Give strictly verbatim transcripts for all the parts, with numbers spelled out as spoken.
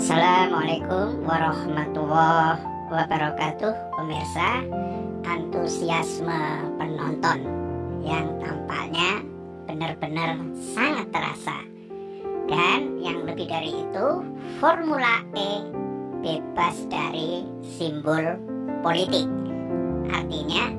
Assalamualaikum warahmatullahi wabarakatuh. Pemirsa, antusiasme penonton yang tampaknya benar-benar sangat terasa. Dan yang lebih dari itu, Formula E bebas dari simbol politik. Artinya,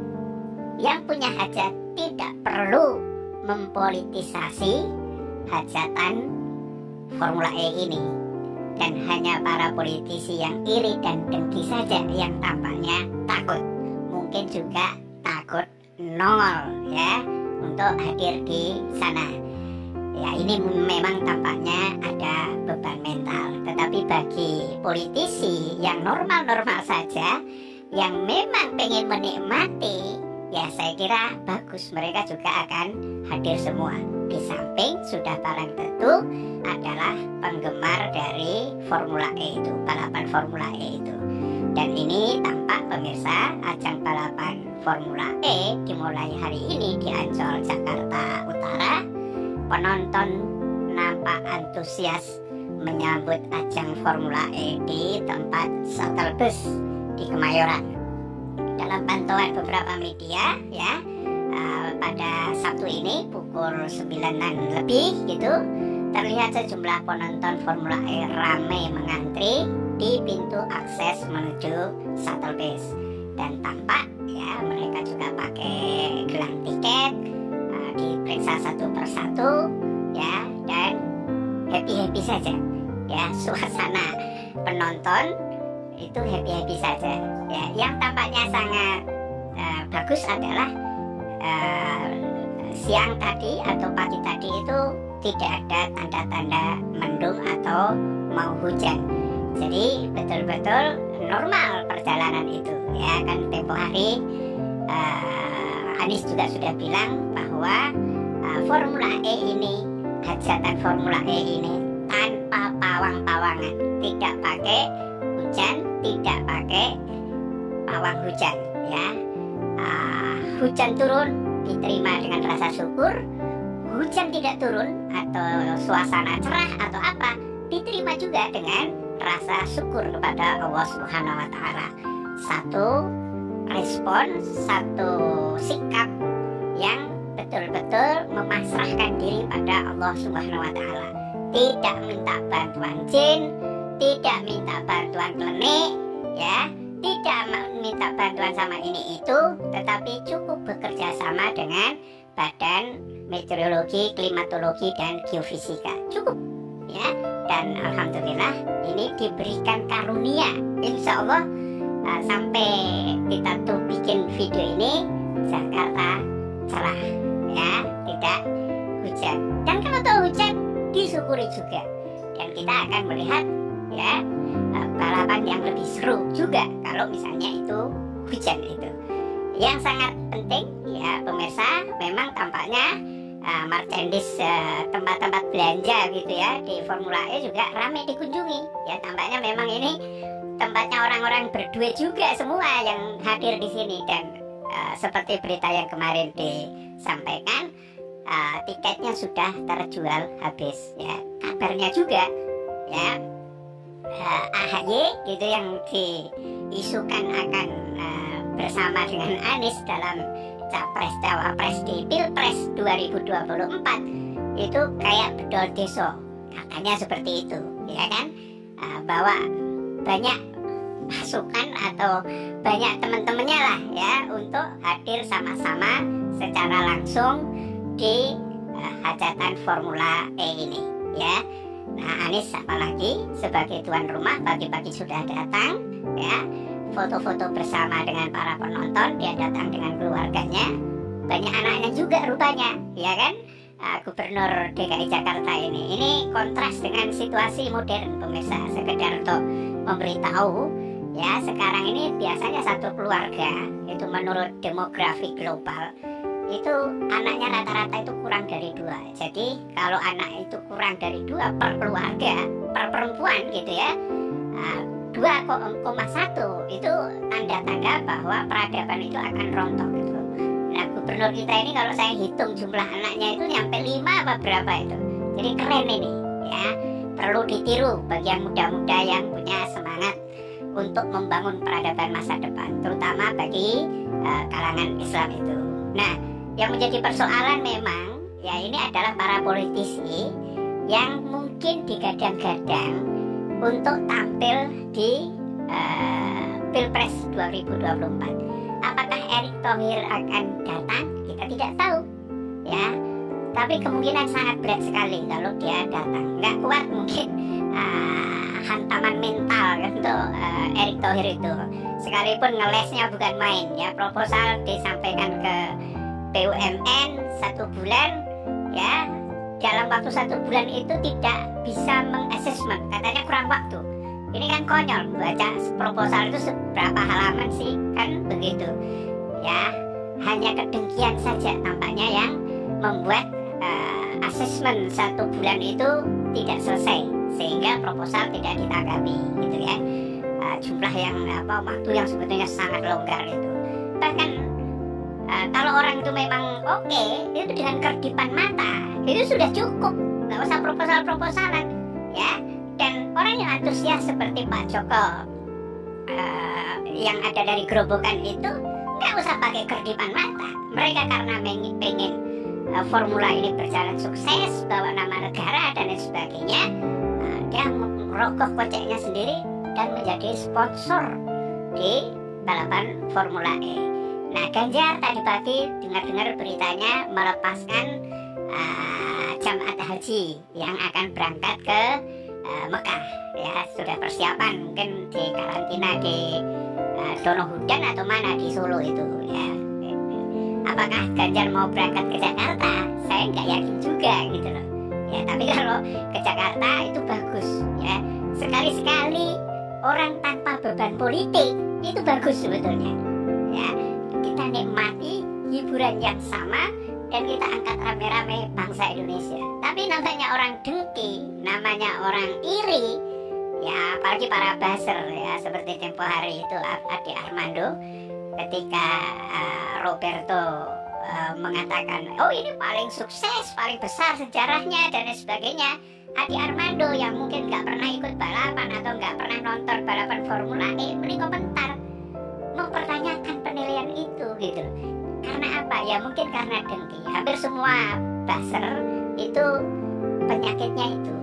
yang punya hajat tidak perlu mempolitisasi hajatan Formula E ini. Dan hanya para politisi yang iri dan dengki saja yang tampaknya takut. Mungkin juga takut nongol ya untuk hadir di sana. Ya, ini memang tampaknya ada beban mental. Tetapi bagi politisi yang normal-normal saja, yang memang pengen menikmati, ya saya kira bagus, mereka juga akan hadir semua. Di samping sudah barang tentu adalah penggemar dari Formula E itu, balapan Formula E itu. Dan ini tampak pemirsa, ajang balapan Formula E dimulai hari ini di Ancol, Jakarta Utara. Penonton nampak antusias menyambut ajang Formula E di tempat shuttle bus di Kemayoran. Dalam pantauan beberapa media ya, Uh, pada Sabtu ini pukul sembilanan lebih gitu, terlihat sejumlah penonton Formula E ramai mengantri di pintu akses menuju shuttle bus. Dan tampak ya mereka juga pakai gelang tiket, uh, diperiksa satu persatu ya, dan happy-happy saja ya, suasana penonton itu happy-happy saja ya. Yang tampaknya sangat uh, bagus adalah Uh, siang tadi atau pagi tadi itu tidak ada tanda-tanda mendung atau mau hujan. Jadi betul-betul normal perjalanan itu ya kan. Tempo hari uh, Anies juga sudah bilang bahwa uh, Formula E ini, hajatan Formula E ini tanpa pawang-pawangan, tidak pakai hujan, tidak pakai pawang hujan ya. Uh, hujan turun diterima dengan rasa syukur, hujan tidak turun atau suasana cerah atau apa diterima juga dengan rasa syukur kepada Allah Subhanahu wa Ta'ala. Satu respon, satu sikap yang betul-betul memasrahkan diri pada Allah Subhanahu wa Ta'ala. Tidak minta bantuan jin, tidak minta bantuan klenik ya, tidak minta bantuan sama ini itu, tetapi cukup bekerja sama dengan Badan Meteorologi, Klimatologi, dan Geofisika. Cukup ya. Dan alhamdulillah ini diberikan karunia. Insya Allah uh, sampai kita tuh bikin video ini, Jakarta cerah ya, tidak hujan. Dan kalau tuh hujan disyukuri juga. Dan kita akan melihat ya balapan yang lebih seru juga kalau misalnya itu hujan itu. Yang sangat penting ya pemirsa, memang tampaknya uh, merchandise uh, tempat-tempat belanja gitu ya di Formula E juga ramai dikunjungi ya. Tampaknya memang ini tempatnya orang-orang berduit juga semua yang hadir di sini. Dan uh, seperti berita yang kemarin disampaikan, uh, tiketnya sudah terjual habis ya. Kabarnya juga ya Uh, A H Y gitu yang diisukan akan uh, bersama dengan Anies dalam Capres Cawapres di Pilpres dua ribu dua puluh empat itu kayak bedol deso, katanya seperti itu ya kan. Uh, bawa banyak masukan atau banyak teman-temannya lah ya untuk hadir sama-sama secara langsung di uh, hajatan Formula E ini ya. Nah, Anies apalagi sebagai tuan rumah pagi-pagi sudah datang ya, foto-foto bersama dengan para penonton. Dia datang dengan keluarganya, banyak anaknya juga rupanya ya kan. uh, Gubernur D K I Jakarta ini ini kontras dengan situasi modern pemirsa. Sekedar untuk memberitahu ya, sekarang ini biasanya satu keluarga itu menurut demografi global itu anaknya rata-rata itu kurang dari dua. Jadi kalau anak itu kurang dari dua per keluarga, per perempuan gitu ya, dua koma satu itu tanda-tanda bahwa peradaban itu akan rontok gitu. Nah, gubernur kita ini kalau saya hitung jumlah anaknya itu nyampe lima apa berapa itu. Jadi keren ini ya. perlu ditiru bagi yang muda-muda yang punya semangat untuk membangun peradaban masa depan, terutama bagi uh, kalangan Islam itu. Nah, yang menjadi persoalan memang ya ini adalah para politisi yang mungkin digadang-gadang untuk tampil di uh, Pilpres dua ribu dua puluh empat. Apakah Erick Thohir akan datang? Kita tidak tahu, ya. Tapi kemungkinan sangat berat sekali kalau dia datang. Nggak kuat mungkin uh, hantaman mental untuk uh, Erick Thohir itu. Sekalipun ngelesnya bukan main, ya. Proposal disampaikan ke B U M N satu bulan, ya. Dalam waktu satu bulan itu tidak bisa mengassessment, katanya kurang waktu. Ini kan konyol, baca proposal itu seberapa halaman sih, kan begitu, ya. Hanya kedengkian saja tampaknya yang membuat uh, assessment satu bulan itu tidak selesai, sehingga proposal tidak ditanggapi, gitu ya. Uh, jumlah yang apa waktu yang sebetulnya sangat longgar itu. Bahkan uh, kalau orang itu memang oke, okay, itu dengan kerdipan mata itu sudah cukup, nggak usah proposal-proposalan, ya. Dan orang yang antusias seperti Pak Joko uh, yang ada dari gerobokan itu nggak usah pakai kerdipan mata. Mereka karena pengen, pengen uh, formula ini berjalan sukses, bawa nama negara dan lain sebagainya, uh, dia merogoh koceknya sendiri dan menjadi sponsor di balapan Formula E. Nah, Ganjar tadi pagi dengar-dengar beritanya melepaskan uh, jamaah haji yang akan berangkat ke uh, Mekah, ya. Sudah persiapan mungkin di karantina di uh, Donohudan atau mana di Solo itu, ya. Apakah Ganjar mau berangkat ke Jakarta? Saya nggak yakin juga, gitu loh, ya. Tapi kalau ke Jakarta itu bagus, ya. Sekali-sekali orang tanpa beban politik itu bagus sebetulnya, ya. Kita nikmati hiburan yang sama dan kita angkat rame-rame bangsa Indonesia. Tapi namanya orang dengki, namanya orang iri, ya, apalagi para buzzer, ya, seperti tempo hari itu Ade Armando ketika uh, Roberto uh, mengatakan, oh ini paling sukses, paling besar sejarahnya dan lain sebagainya. Ade Armando yang mungkin nggak pernah ikut balapan atau nggak pernah nonton balapan Formula E, beri komentar mempertanyakan penilaian itu, gitu. Karena apa? Ya mungkin karena dengki. Hampir semua buzzer itu penyakitnya itu,